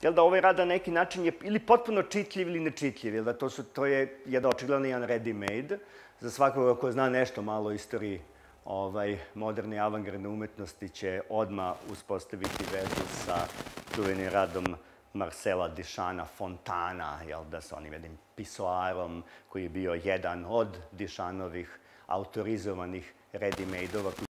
jel da, ovaj rad na neki način je ili potpuno čitljiv ili nečitljiv, jel da, to je jedan očigledno jedan readymade. Za svakoga ko zna nešto malo o istoriji moderne avangardne umetnosti će odmah uspostaviti vezu sa čuvenim radom Marcela Duchampa Fontana, jel da, sa onim jednim pisoarom koji je bio jedan od Duchampovih autorizovanih readymade-ova